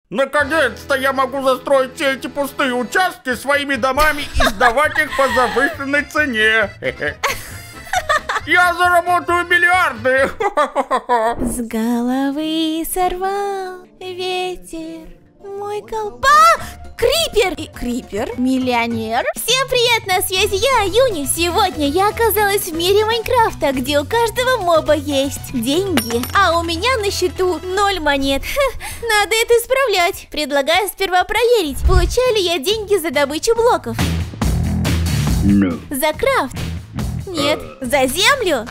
Наконец-то я могу застроить все эти пустые участки своими домами и сдавать их по завышенной цене. Я заработаю миллиарды. С головы сорвал ветер мой колпак. Крипер! Крипер? Миллионер? Всем привет, на связи я, Юни. Сегодня я оказалась в мире Майнкрафта, где у каждого моба есть деньги. А у меня на счету 0 монет. Надо это исправлять. Предлагаю сперва проверить, получаю ли я деньги за добычу блоков. За крафт? Нет. За землю?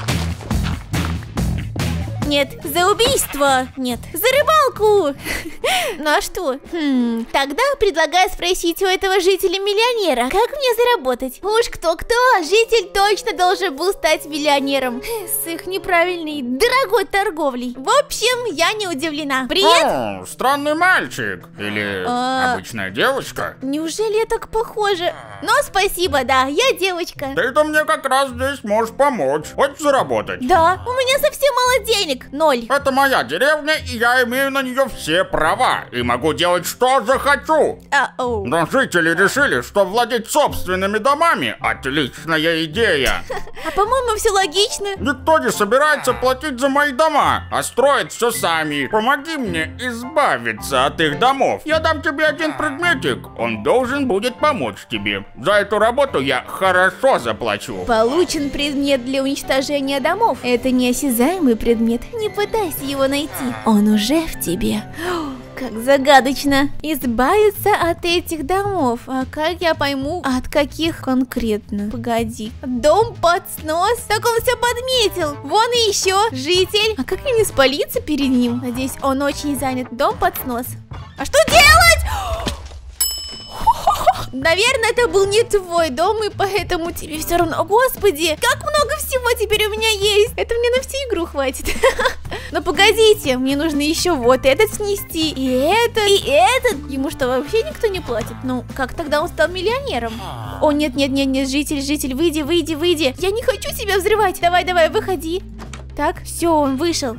Нет. За убийство? Нет. За рыбалку? Ну а что? Тогда предлагаю спросить у этого жителя-миллионера, как мне заработать? Уж кто-кто, житель точно должен был стать миллионером. С их неправильной, дорогой торговлей. В общем, я не удивлена. Привет! О, странный мальчик. Или обычная девочка. Неужели я так похожа? Но спасибо, да, я девочка. Ты-то мне как раз здесь можешь помочь. Хочешь заработать? Да, у меня совсем мало денег. 0. Это моя деревня, и я имею на нее все права. И могу делать, что захочу. Но жители решили, что владеть собственными домами – отличная идея. А по-моему, все логично. Никто не собирается платить за мои дома, а строят все сами. Помоги мне избавиться от их домов. Я дам тебе один предметик, он должен будет помочь тебе. За эту работу я хорошо заплачу. Получен предмет для уничтожения домов. Это неосязаемый предмет. Не пытайся его найти. Он уже в тебе. Как загадочно. Избавиться от этих домов. А как я пойму, от каких конкретно? Погоди. Дом под снос? Так он все подметил. Вон и еще житель. А как мне не спалиться перед ним? Надеюсь, он очень занят. Дом под снос. А что делать? Наверное, это был не твой дом, и поэтому тебе все равно. Господи, как много всего теперь у меня есть. Это мне на всю игру хватит. Но погодите, мне нужно еще вот этот снести, и этот. Ему что, вообще никто не платит? Ну, как тогда он стал миллионером? О, нет, житель, выйди. Я не хочу себя взрывать. Давай, выходи. Так, все, он вышел.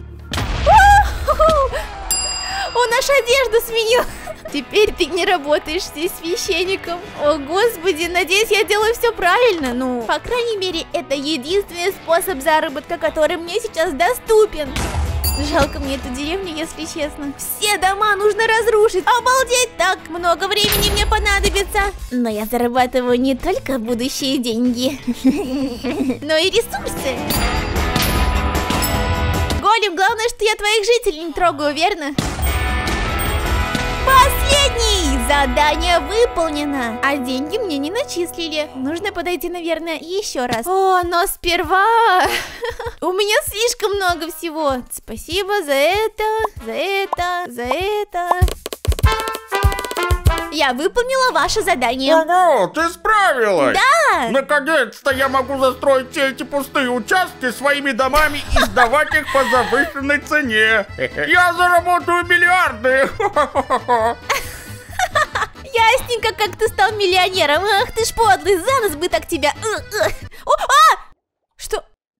Он нашу одежду сменил. Теперь ты не работаешь здесь священником. О, господи, надеюсь, я делаю все правильно. Ну, по крайней мере, это единственный способ заработка, который мне сейчас доступен. Жалко мне эту деревню, если честно. Все дома нужно разрушить. Обалдеть, так много времени мне понадобится. Но я зарабатываю не только будущие деньги, но и ресурсы. Голем, главное, что я твоих жителей не трогаю, верно? Последний! Задание выполнено. А деньги мне не начислили. Нужно подойти, наверное, еще раз. О, но сперва... У меня слишком много всего. Спасибо за это. Я выполнила ваше задание. Ого, ты справилась! Да! Наконец-то я могу застроить все эти пустые участки своими домами и сдавать их по завышенной цене. Я заработаю миллиарды! Ясненько, как ты стал миллионером. Ах ты ж подлый, за нос бы так тебя. Что?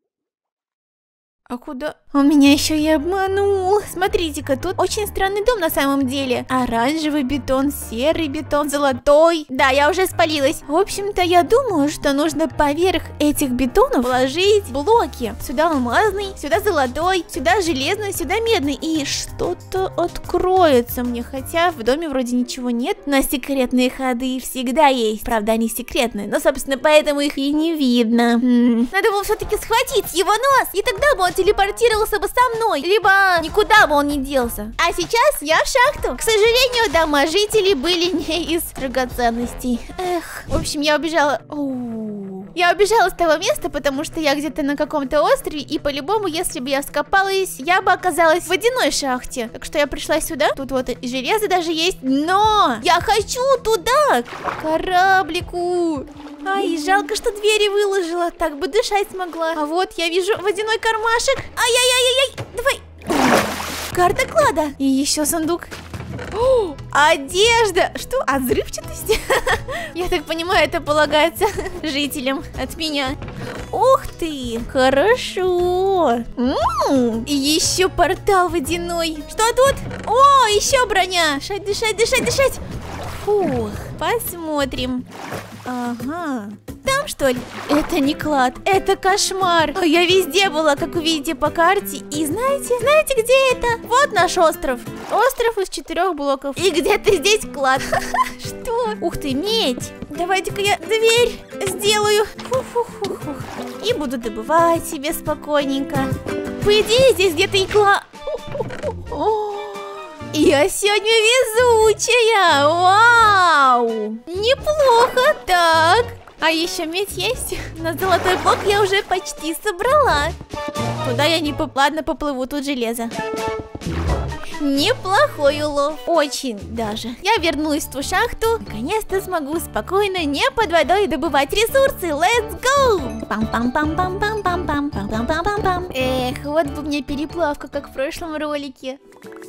А куда? Он меня еще и обманул. Смотрите-ка, тут очень странный дом на самом деле. Оранжевый бетон, серый бетон, золотой. Да, я уже спалилась. В общем-то, я думаю, что нужно поверх этих бетонов положить блоки. Сюда алмазный, сюда золотой, сюда железный, сюда медный. И что-то откроется мне. Хотя в доме вроде ничего нет. Но секретные ходы всегда есть. Правда, они секретные. Но, собственно, поэтому их и не видно. Надо было все-таки схватить его нос. И тогда бы он телепортировался бы со мной, либо никуда бы он не делся. А сейчас я в шахту. К сожалению, дома жителей были не из драгоценностей. Эх, в общем, я убежала. Я убежала с того места, потому что я где-то на каком-то острове, и по-любому, если бы я скопалась, я бы оказалась в водяной шахте. Так что я пришла сюда. Тут вот и железо даже есть. Но я хочу туда, к кораблику. Ай, жалко, что двери выложила. Так бы дышать смогла. А вот я вижу водяной кармашек. Ай-яй-яй-яй. Давай. Карта клада. И еще сундук. О, одежда! Что? А взрывчатость? Я так понимаю, это полагается жителям от меня. Ух ты! Хорошо! И еще портал водяной. Что тут? О, еще броня! Дышать, дышать, дышать, дышать! Фух, посмотрим. Ага. Там, что ли? Это не клад, это кошмар. Я везде была, как вы видите по карте. И знаете, где это? Вот наш остров. Остров из 4 блоков. И где-то здесь клад. Что? Ух ты, медь. Давайте-ка я дверь сделаю. Фух. И буду добывать себе спокойненько. По идее, здесь где-то и клад. Я сегодня везучая. Вау. Неплохо. Так. А еще медь есть? На золотой блок я уже почти собрала. Куда я не ладно, поплыву, тут железо. Неплохой улов. Очень даже. Я вернулась в ту шахту. Наконец-то смогу спокойно, не под водой, добывать ресурсы. Let's go! Пам-пам-пам-пам-пам-пам-пам-пам-пам-пам. Эх, вот бы мне переплавка, как в прошлом ролике.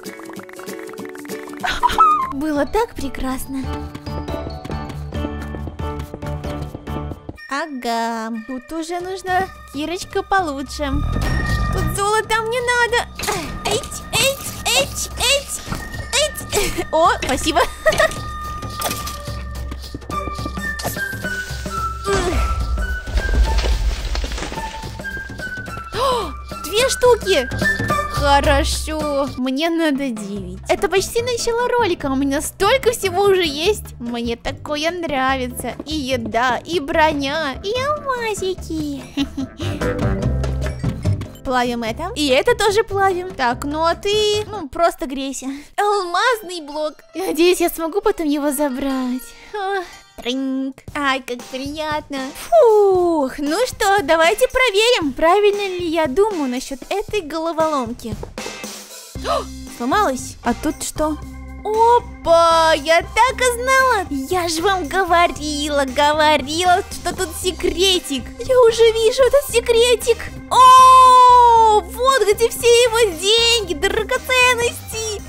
Было так прекрасно. Ага, тут уже нужна кирочка получше. Тут золота мне надо. О, спасибо. 2 штуки. Хорошо, мне надо 9. Это почти начало ролика, у меня столько всего уже есть. Мне такое нравится. И еда, и броня, и алмазики. Плавим это. И это тоже плавим. Так, ну а ты, просто грейся. Алмазный блок. Надеюсь, я смогу потом его забрать. Тринг. Ай, как приятно. Фух, ну что, давайте проверим, правильно ли я думаю насчет этой головоломки. О, сломалась. А тут что? Опа, я так и знала. Я же вам говорила, что тут секретик. Я уже вижу этот секретик. О, вот где все его деньги, драгоценности.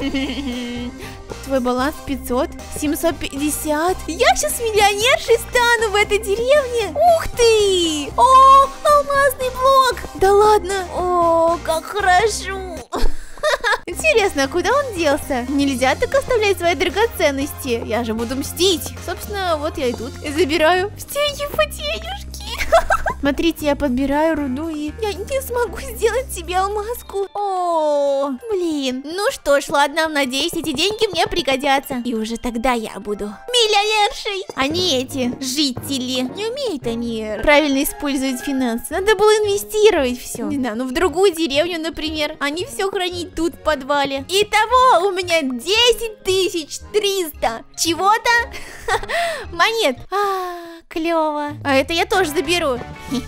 Твой баланс 500, 750. Я сейчас миллионершей стану в этой деревне. Ух ты! О, алмазный блок. Да ладно. О, как хорошо. Интересно, куда он делся? Нельзя так оставлять свои драгоценности. Я же буду мстить. Собственно, вот я и тут. И забираю все его денежки. Смотрите, я подбираю руду и я не смогу сделать себе алмазку. О, блин. Ну что ж, ладно, надеюсь, эти деньги мне пригодятся. И уже тогда я буду миллионершей. Они эти жители. Не умеют они правильно использовать финансы. Надо было инвестировать все. Не знаю, в другую деревню, например. Они все хранить тут в подвале. Итого у меня 10 300 чего-то монет. Клево. А это я тоже заберу.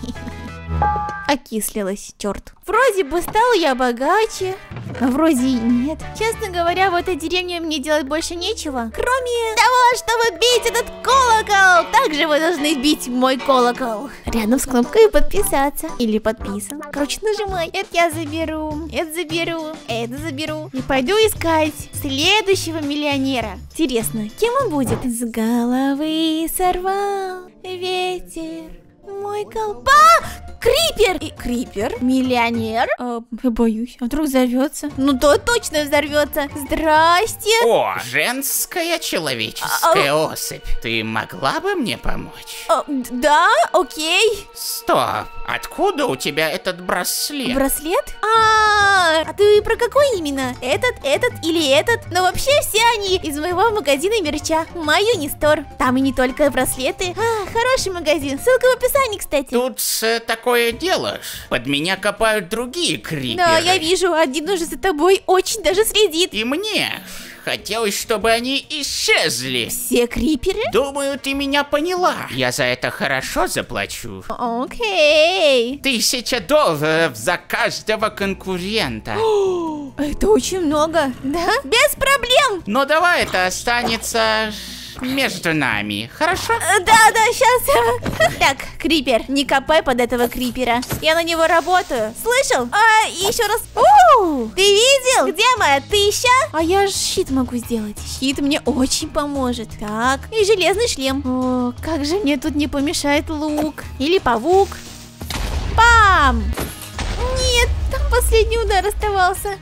Окислилась, черт. Вроде бы стала я богаче, а вроде и нет. Честно говоря, в этой деревне мне делать больше нечего, кроме того, чтобы бить этот колокол. Также вы должны бить мой колокол рядом с кнопкой подписаться или подписан. Короче, нажимай. Это я заберу, это заберу, это заберу. И пойду искать следующего миллионера. Интересно, кем он будет? С головы сорвал ветер мой колпак. Крипер! Крипер? Миллионер? Я боюсь, а вдруг взорвется? Ну то точно взорвется. Здрасте. О, женская человеческая особь. Ты могла бы мне помочь? Да, окей. Стоп, откуда у тебя этот браслет? Браслет? А ты про какой именно? Этот или этот? Но вообще все они из моего магазина мерча. Майонистор. Там и не только браслеты. Хороший магазин. Ссылка в описании, кстати. Тут такое дело. Под меня копают другие криперы. Да, я вижу, один уже за тобой очень даже следит. И мне хотелось, чтобы они исчезли. Все криперы? Думаю, ты меня поняла. Я за это хорошо заплачу. Окей. 1000 долларов за каждого конкурента. Это очень много, да? Без проблем. Но давай это останется между нами, хорошо? Да, сейчас. Так, крипер, не копай под этого крипера. Я на него работаю. Слышал? Еще раз. Ты видел? Где моя 1000? А я же щит могу сделать. Щит мне очень поможет. Так, и железный шлем. О, как же мне тут не помешает лук. Или павук. Бам! Нет, там последний удар оставался.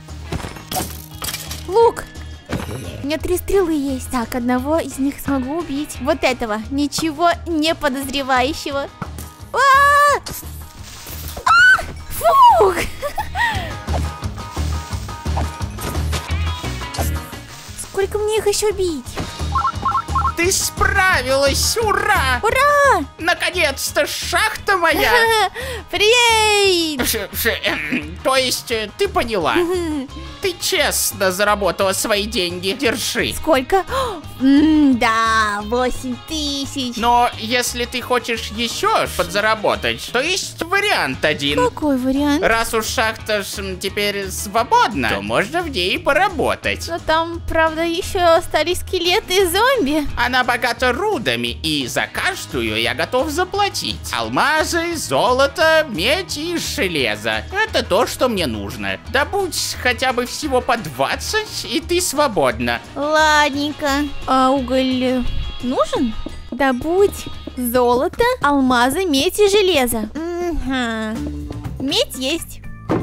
Лук. У меня 3 стрелы есть. Так, одного из них смогу убить. Вот этого, ничего не подозревающего. Фух! Сколько мне их еще бить? Ты справилась, ура! Ура! Наконец-то шахта моя! Привет! То есть, ты поняла? Ты честно заработала свои деньги. Держи. Сколько? Да, 8000. Но если ты хочешь еще подзаработать, то есть вариант один. Какой вариант? Раз уж шахта теперь свободна, то можно в ней поработать. Но там, правда, еще остались скелеты и зомби. Она богата рудами, и за каждую я готов заплатить. Алмазы, золото, медь и железо. Это то, что мне нужно. Добудь хотя бы всего по 20, и ты свободна. Ладненько. А уголь нужен? Добудь золото, алмазы, медь и железо. Медь есть.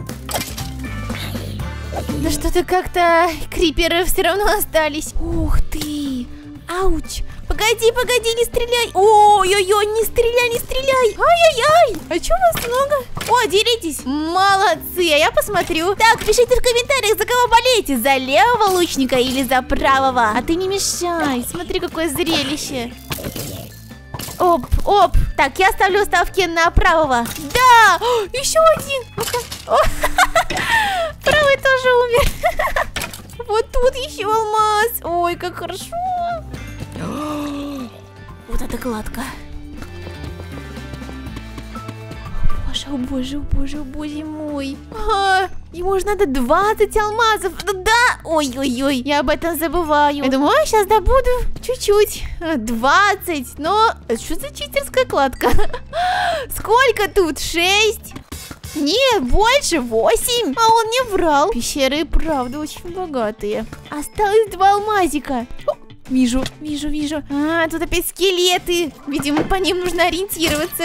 Да что-то как-то криперы все равно остались. Ух ты! Ауч! Погоди, не стреляй! Ой-ой-ой, не стреляй! Ай-яй-яй! А чё вас много? О, делитесь! Молодцы, а я посмотрю. Так, пишите в комментариях, за кого болеете, за левого лучника или за правого. А ты не мешай, смотри, какое зрелище. Оп. Так, я ставлю ставки на правого. Да! Еще один! Правый тоже умер. Вот тут еще алмаз. Ой, как хорошо. Вот это гладко. О боже мой. Ему же надо 20 алмазов. Да! Ой-ой-ой, я об этом забываю. Я думаю, сейчас добуду чуть-чуть. 20. Но что за читерская кладка? Сколько тут? 6? Нет, больше, 8. А он не врал. Пещеры и правда очень богатые. Осталось 2 алмазика. Вижу. Тут опять скелеты. Видимо, по ним нужно ориентироваться.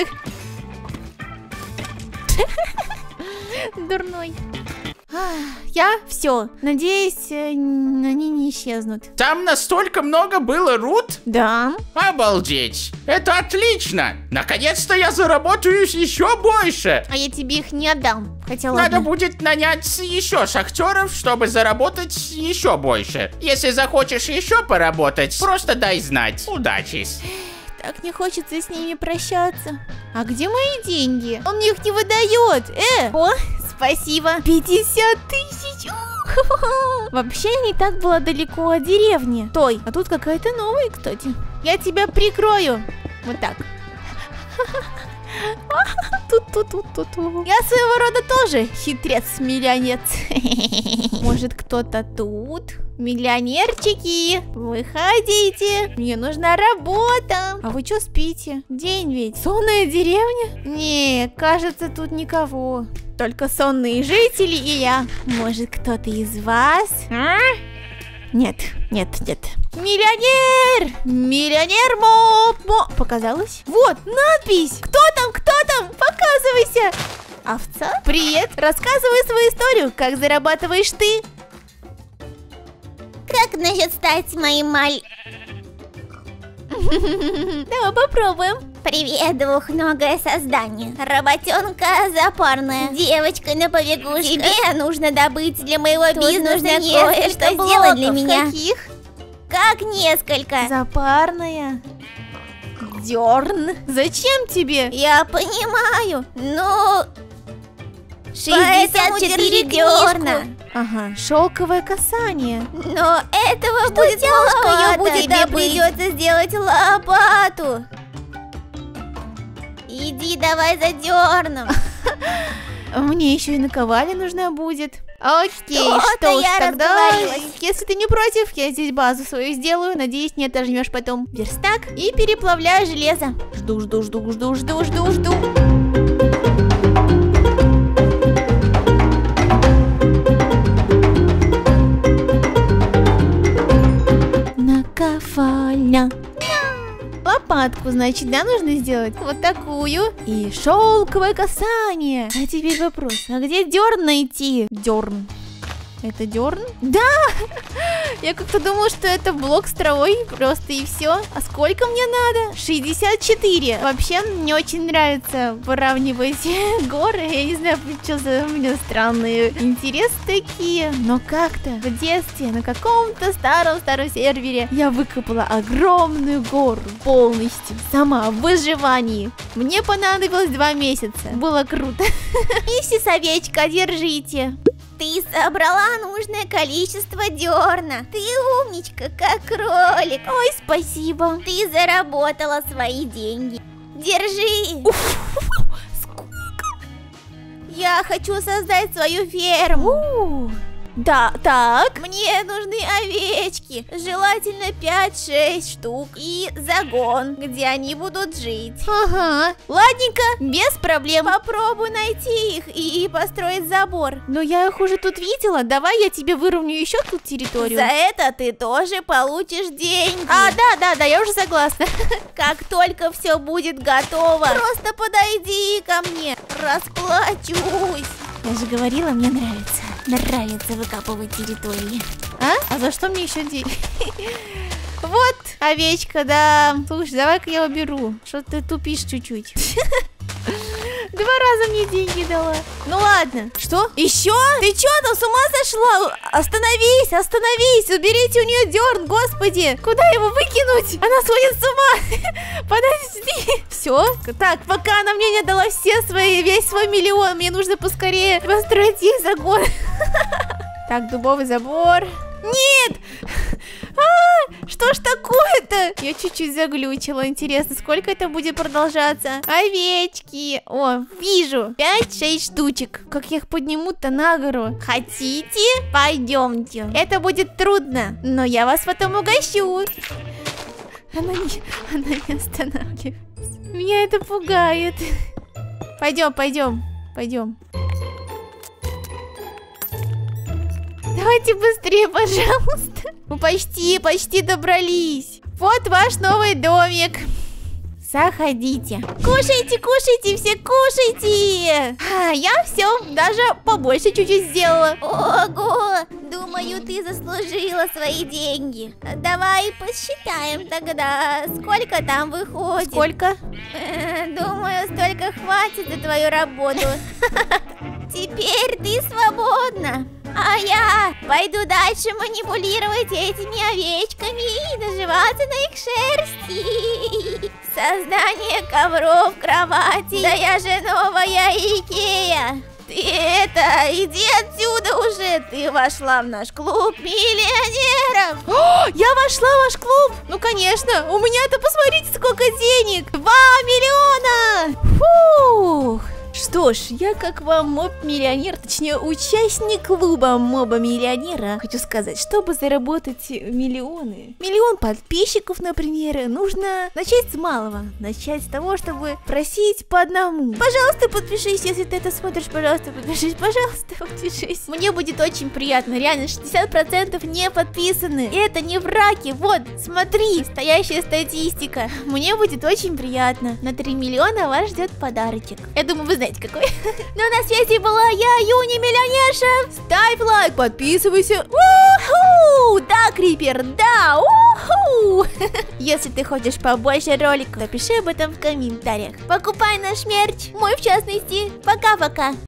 Дурной. Я все. Надеюсь, они не исчезнут. Там настолько много было руд? Да. Обалдеть. Это отлично. Наконец-то я заработаю еще больше. А я тебе их не отдам. Хотя Надо ладно. будет нанять еще шахтеров, чтобы заработать еще больше. Если захочешь еще поработать, просто дай знать. Удачи. Так не хочется с ними прощаться. А где мои деньги? Он мне их не выдает. О, спасибо. 50 000. Вообще не так было далеко от деревни. Той, а тут какая-то новая, кстати. Я тебя прикрою. Вот так. Я своего рода тоже хитрец-миллионец. Может, кто-то тут? Миллионерчики, выходите. Мне нужна работа. А вы что спите? День ведь. Сонная деревня? Не, кажется, тут никого. Только сонные жители и я. Может, кто-то из вас? Нет. Миллионер Показалось? Вот, надпись. Кто там? Показывайся. Овца? Привет. Рассказывай свою историю. Как зарабатываешь ты? Как насчет стать моим Давай попробуем. Привет, двухногое создание. Работенка запарная. Девочка на побегушках. Тебе нужно добыть для моего бизнеса кое-что сделать для меня. Каких? Как несколько. Запарная. Дерн. Зачем тебе? Я понимаю, но... 64 держи дерна. Ага, шелковое касание. Но этого будет маловато. Тебе придется сделать лопату. Иди давай за дерном. Мне еще и наковальня нужна будет. Окей, что ж, тогда, если ты не против, я здесь базу свою сделаю. Надеюсь, не отожмешь потом верстак. И переплавляю железо. Жду. Наковальня. Лопатку, значит, да, нужно сделать? Вот такую. И шелковое касание. А теперь вопрос, а где дерн найти? Дерн. Это дерн? Да! Я как-то думала, что это блок с травой, просто и все. А сколько мне надо? 64. Вообще, мне очень нравится выравнивать горы. Я не знаю, что за у меня странные интересы такие. Но как-то в детстве на каком-то старом сервере я выкопала огромную гору. Полностью. Сама, в выживании. Мне понадобилось 2 месяца. Было круто. Миссис Овечка, держите. Ты собрала нужное количество дерна. Ты умничка, как кролик. Ой, спасибо. Ты заработала свои деньги. Держи. Сколько? Я хочу создать свою ферму. Да, так. Мне нужны овечки. Желательно 5-6 штук. И загон, где они будут жить. Ага. Ладненько, без проблем. Попробуй найти их и построить забор. Но я их уже тут видела. Давай я тебе выровняю еще тут территорию. За это ты тоже получишь деньги. Да, я уже согласна. Как только все будет готово, просто подойди ко мне. Расплачусь. Я же говорила, мне нравится. Нравится выкапывать территории. А за что мне еще деньги? Вот, овечка, да. Слушай, давай-ка я уберу. Что ты тупишь чуть-чуть. 2 раза мне деньги дала. Ну ладно. Что? Еще? Ты что там, с ума сошла? Остановись, уберите у нее дерн, господи. Куда его выкинуть? Она сходит с ума. Подожди. Все? Так, пока она мне не дала весь свой миллион, мне нужно поскорее построить ей загон. Так, дубовый забор. Нет! Что ж такое-то? Я чуть-чуть заглючила. Интересно, сколько это будет продолжаться? Овечки. О, вижу. 5-6 штучек. Как я их подниму-то на гору? Хотите? Пойдемте. Это будет трудно, но я вас потом угощу. Она не останавливается. Меня это пугает. Пойдем. Давайте быстрее, пожалуйста. Мы почти добрались. Вот ваш новый домик. Заходите. Кушайте, все кушайте. Я все, даже побольше чуть-чуть сделала. Ого, думаю, ты заслужила свои деньги. Давай посчитаем тогда, сколько там выходит. Сколько? Думаю, столько хватит за твою работу. Теперь ты свободна. А я пойду дальше манипулировать этими овечками и наживаться на их шерсти. Создание ковров, кровати. Да я же новая Икея. Ты иди отсюда уже. Ты вошла в наш клуб миллионеров. Я вошла в ваш клуб? Ну, конечно. У меня-то, посмотрите, сколько денег. 2 миллиона. Фух. Что ж, я как вам моб-миллионер, точнее участник клуба моба-миллионера, хочу сказать, чтобы заработать миллионы, 1 миллион подписчиков, например, нужно начать с малого, начать с того, чтобы просить по одному. Пожалуйста, подпишись, если ты это смотришь, пожалуйста, подпишись. Мне будет очень приятно, реально, 60% не подписаны, и это не враки, вот, смотри, стоящая статистика. Мне будет очень приятно, на 3 миллиона вас ждет подарочек. Я думаю, вы знаете какой. Ну, на связи была я, Юни Миллионерша. Ставь лайк, подписывайся. У-ху! Да, Крипер, да, у-ху! Если ты хочешь побольше роликов, напиши об этом в комментариях. Покупай наш мерч, мой в частности. Пока-пока.